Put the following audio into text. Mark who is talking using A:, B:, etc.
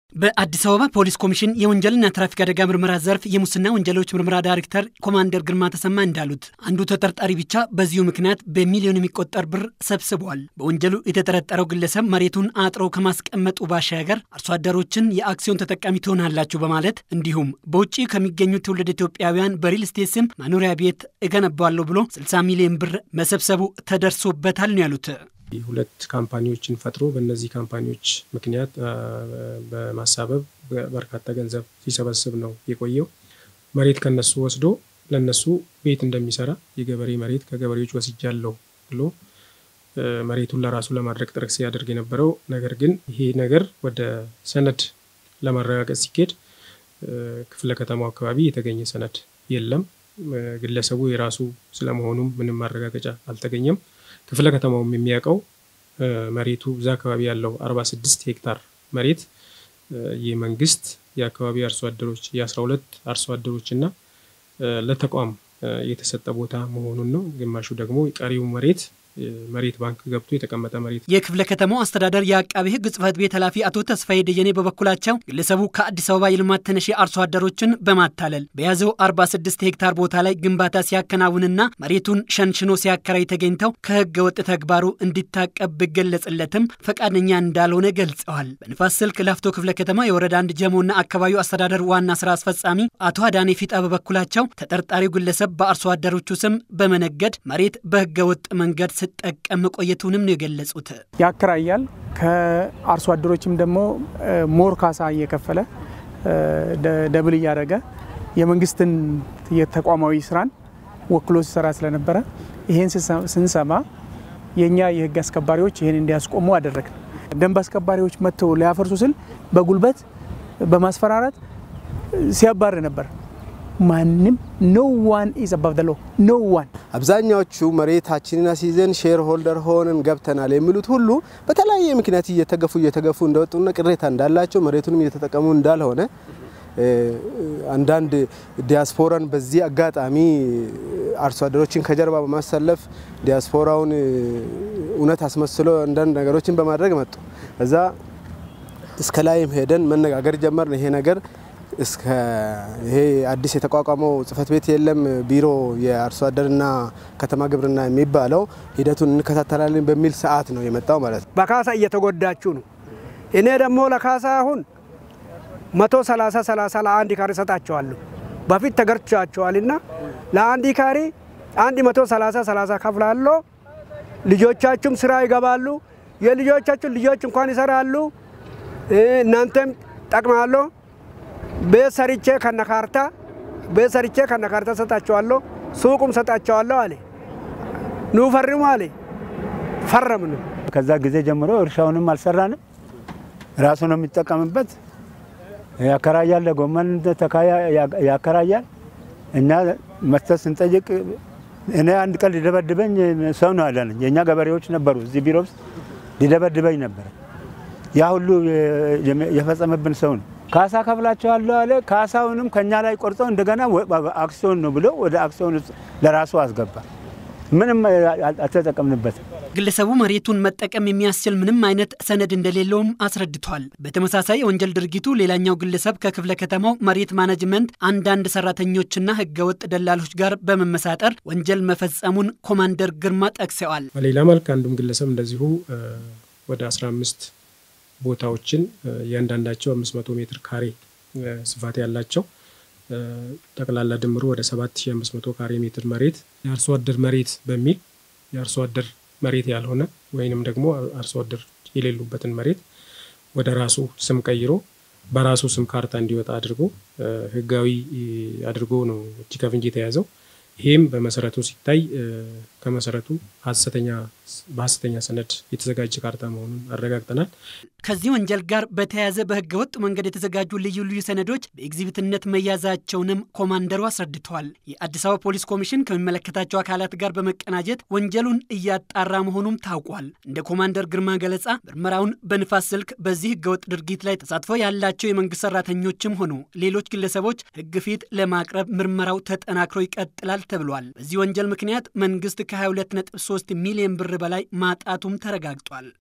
A: በአዲስ አበባ ፖሊስ ኮሚሽን የወንጀልና ትራፊክ አደጋ ምርመራ ዘርፍ የሙስና ወንጀሎች ምርመራ ዳይሬክተር ኮማንደር ግርማ ተሰማ እንዳሉት አንዱ ተጠርጣሪ ብቻ በዚሁ ምክንያት በሚሊዮን የሚቆጠር ብር ሰብስቧል። በወንጀሉ የተጠረጠረው ግለሰብ መሬቱን አጥረው ከማስቀመጡ ባሻገር አርሶ አደሮችን የአክሲዮን ተጠቃሚ ትሆናላችሁ በማለት እንዲሁም በውጪ ከሚገኙ ትውልድ ኢትዮጵያውያን በሪል ስቴት ስም መኖሪያ ቤት እገነባለሁ ብሎ 60 ሚሊዮን ብር መሰብሰቡ ተደርሶበታል ነው ያሉት።
B: ሁለት ካምፓኒዎችን ፈጥሮ በእነዚህ ካምፓኒዎች ምክንያት በማሳበብ በርካታ ገንዘብ ሲሰበስብ ነው የቆየው። መሬት ከነሱ ወስዶ ለነሱ ቤት እንደሚሰራ የገበሬ መሬት ከገበሬዎች ወስጃለሁ ብሎ መሬቱን ለራሱ ለማድረግ ጥረት ሲያደርግ የነበረው ነገር ግን ይሄ ነገር ወደ ሰነድ ለማረጋገጥ ሲኬድ ክፍለ ከተማው አካባቢ የተገኘ ሰነድ የለም። ግለሰቡ የራሱ ስለመሆኑም ምንም ማረጋገጫ አልተገኘም። ክፍለ ከተማውም የሚያቀው መሬቱ እዛ አካባቢ ያለው 46 ሄክታር መሬት የመንግስት የአካባቢ አርሶ አደሮች የ12 አርሶ አደሮችና ለተቋም የተሰጠ ቦታ መሆኑን ነው። ግማሹ ደግሞ ቀሪው መሬት ባንክ ገብቶ የተቀመጠ መሬት።
A: የክፍለ ከተማው አስተዳደር የአቃቤ ሕግ ጽሕፈት ቤት ኃላፊ አቶ ተስፋዬ ደጀኔ በበኩላቸው ግለሰቡ ከአዲስ አበባ የልማት ተነሺ አርሶ አደሮችን በማታለል በያዘው 46 ሄክታር ቦታ ላይ ግንባታ ሲያከናውንና መሬቱን ሸንሽኖ ሲያከራይ ተገኝተው ከሕገ ወጥ ተግባሩ እንዲታቀብ ቢገለጽለትም ፈቃደኛ እንዳልሆነ ገልጸዋል። በንፋስ ስልክ ላፍቶ ክፍለ ከተማ የወረዳ 1 ጀሞና አካባቢው አስተዳደር ዋና ስራ አስፈጻሚ አቶ አዳኔ ፊጣ በበኩላቸው ተጠርጣሪው ግለሰብ በአርሶ አደሮቹ ስም በመነገድ መሬት በሕገ ወጥ መንገድ ተጠቀም ቆየቱንም ነው የገለጹት።
C: ያከራያል ከአርሶ አደሮችም ደግሞ ሞር ካሳ እየከፈለ ደብል ያደረገ የመንግስትን የተቋማዊ ስራን ወክሎ ሲሰራ ስለነበረ ይሄን ስንሰማ የኛ የህግ አስከባሪዎች ይሄን እንዲያስቆሙ አደረግን። ደንብ አስከባሪዎች መጥተው ሊያፈርሱ ስል በጉልበት በማስፈራራት ሲያባር ነበር። ማንም no one is above the law no one
D: አብዛኛዎቹ መሬታችንን አስይዘን ሼር ሆልደር ሆነን ገብተናል የሚሉት ሁሉ በተለያየ ምክንያት እየተገፉ እንደወጡና ቅሬታ እንዳላቸው መሬቱንም እየተጠቀሙ እንዳልሆነ አንዳንድ ዲያስፖራን በዚህ አጋጣሚ አርሶ አደሮችን ከጀርባ በማሰለፍ ዲያስፖራውን እውነት አስመስሎ አንዳንድ ነገሮችን በማድረግ መጡ። እዛ እስከ ላይም ሄደን መነጋገር ጀመርን። ይሄ ነገር ይሄ አዲስ የተቋቋመው ጽሕፈት ቤት የለም ቢሮ የአርሶ አደርና ከተማ ግብርና የሚባለው ሂደቱን እንከታተላለን በሚል ሰዓት ነው የመጣው ማለት ነው።
E: በካሳ እየተጎዳችሁ ነው። እኔ ደግሞ ለካሳ አሁን 130 ለአንድ ካሬ ሰጣቸዋለሁ። በፊት ተገርቻቸዋልና ለአንድ ካሬ 130 ከፍላለሁ። ልጆቻችሁም ስራ ይገባሉ። የልጆቻችሁ ልጆች እንኳን ይሰራሉ። እናንተም ጠቅማለሁ። በሰርቼ ከነካርታ ሰጣቸዋለሁ። ሱቁም ሰጣቸዋለሁ አለ። ኑ ፈርሙ አለ። ፈረምን።
F: ከዛ ጊዜ ጀምሮ እርሻውንም አልሰራንም። ራሱ ነው የሚጠቀምበት። ያከራያል፣ ለጎመን ተካያ ያከራያል። እና መስተስ እንጠይቅ እኔ አንድ ቀን ሊደበድበኝ ሰው ነው አለን። የኛ ገበሬዎች ነበሩ እዚህ ቢሮ ውስጥ ሊደበድበኝ ነበር። ያ ሁሉ የፈጸመብን ሰው ነው። ካሳ ከፍላቸዋለሁ አለ። ካሳውንም ከኛ ላይ ቆርጦ እንደገና አክሲዮን ነው ብሎ ወደ አክሲዮን ለራሱ አስገባ። ምንም አልተጠቀምንበትም።
A: ግለሰቡ መሬቱን መጠቀም የሚያስችል ምንም አይነት ሰነድ እንደሌለውም አስረድቷል። በተመሳሳይ የወንጀል ድርጊቱ ሌላኛው ግለሰብ ከክፍለ ከተማው መሬት ማኔጅመንት አንዳንድ ሰራተኞችና ህገወጥ ደላሎች ጋር በመመሳጠር ወንጀል መፈጸሙን ኮማንደር ግርማ ጠቅሰዋል።
B: በሌላ መልክ አንዱም ግለሰብ እንደዚሁ ወደ 15 ቦታዎችን ያንዳንዳቸው 500 ሜትር ካሬ ስፋት ያላቸው ጠቅላላ ድምሩ ወደ 7500 ካሬ ሜትር መሬት የአርሶ አደር መሬት በሚል የአርሶ አደር መሬት ያልሆነ ወይንም ደግሞ አርሶ አደር የሌሉበትን መሬት ወደ ራሱ ስም ቀይሮ በራሱ ስም ካርታ እንዲወጣ አድርጎ ህጋዊ አድርጎ ነው እጅ ከፍንጅ የተያዘው። ይሄም በመሰረቱ ሲታይ ከመሰረቱ በሐሰተኛ ሰነድ የተዘጋጀ ካርታ መሆኑን አረጋግጠናል።
A: ከዚህ ወንጀል ጋር በተያያዘ በህገ ወጥ መንገድ የተዘጋጁ ልዩ ሰነዶች በኤግዚቢትነት መያዛቸውንም ኮማንደሩ አስረድተዋል። የአዲስ አበባ ፖሊስ ኮሚሽን ከሚመለከታቸው አካላት ጋር በመቀናጀት ወንጀሉን እያጣራ መሆኑም ታውቋል። እንደ ኮማንደር ግርማ ገለጻ ምርመራውን በንፋስ ስልክ በዚህ ህገ ወጥ ድርጊት ላይ ተሳትፎ ያላቸው የመንግስት ሰራተኞችም ሆኑ ሌሎች ግለሰቦች ህግ ፊት ለማቅረብ ምርመራው ተጠናክሮ ይቀጥላል ተብሏል። በዚህ ወንጀል ምክንያት መንግስት ከ22.3 ሚሊዮን ብር በላይ ማጣቱም ተረጋግጧል።